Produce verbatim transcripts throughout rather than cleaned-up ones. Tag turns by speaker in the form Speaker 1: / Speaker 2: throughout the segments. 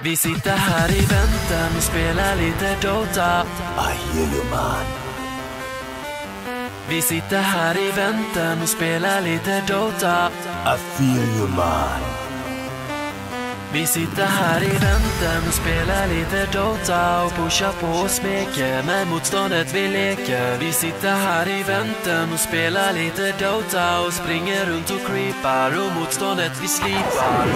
Speaker 1: Vi sitter här i väntan och spelar lite Dota.
Speaker 2: I hear you, man.
Speaker 1: Vi sitter här i väntan och spelar lite Dota.
Speaker 2: I feel you, man.
Speaker 1: Vi sitter här i väntan och spelar lite Dota och pushar på och smeker med motståndet vi leker. Vi sitter här i väntan och spelar lite Dota och springer runt och creepar och motståndet vi slipar.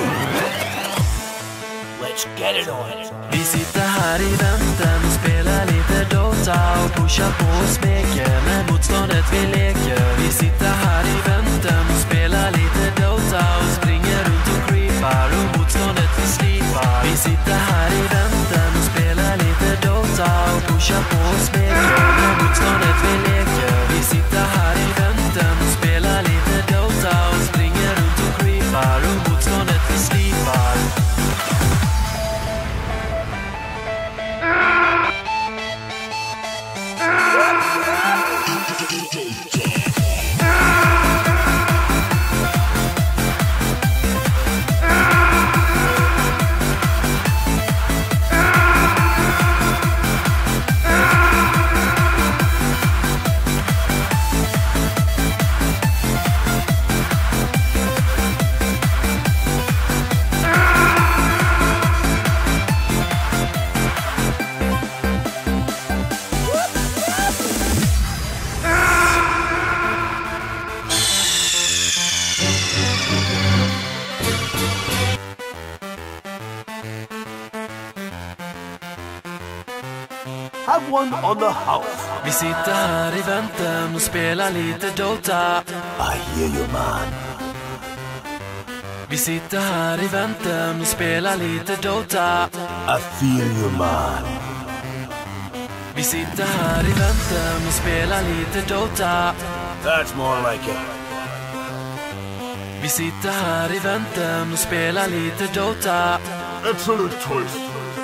Speaker 2: Let's get it on.
Speaker 1: Vi sitter här i väntan och spelar lite Dota och pushar på och smeker med motståndet vi leker. Vi sitter här i väntan och spelar lite Dota och springer runt och creepar och motståndet vi slipar. Vi sitter här i väntan och spelar lite Dota och pushar på och smeker med motståndet vi leker. Vi sitter här i väntan och spelar lite Dota och springer runt och creepar och motståndet vi slipar.
Speaker 2: Have one on the house.
Speaker 1: Vi sitter här i väntan och spelar lite Dota.
Speaker 2: I hear you, man.
Speaker 1: Vi sitter här i väntan och spelar lite Dota.
Speaker 2: I feel you, man.
Speaker 1: Vi sitter här i väntan och spelar lite Dota.
Speaker 2: That's more like it.
Speaker 1: Vi sitter här i väntan och spelar lite Dota.
Speaker 2: Excellent choice.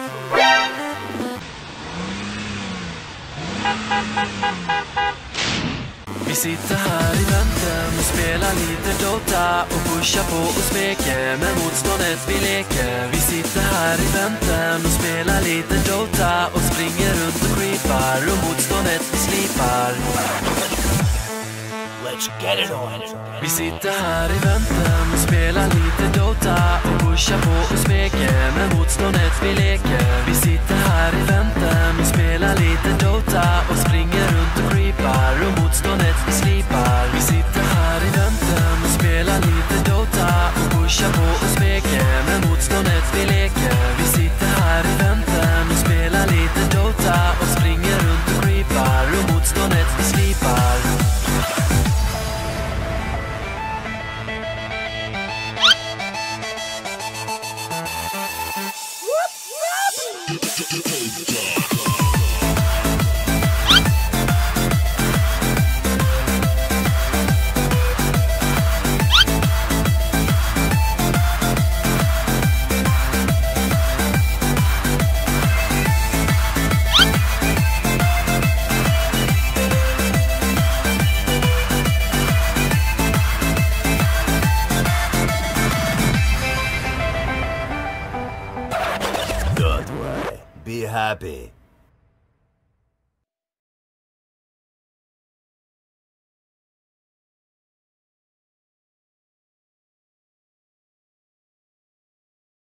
Speaker 1: Vi sitter här i väntan och spelar lite Dota och pushar på och smeker med motståndet vi leker. Vi sitter här i väntan och spelar lite Dota och springer runt och creepar och motståndet vi slipar.
Speaker 2: Let's get it on.
Speaker 1: Vi sitter här i väntan och spelar lite Dota och pushar på och smeker med motståndet vi leker. Vi sitter här i väntan och spelar lite Dota och springer runt och creepar och motståndet vi slipar. Vi sitter här i väntan och spelar lite Dota och pushar på och smeker med motståndet vi leker. Vi sitter här i väntan och spelar lite Dota och springer runt och creepar och motståndet vi slipar.
Speaker 2: Don't worry. Be happy.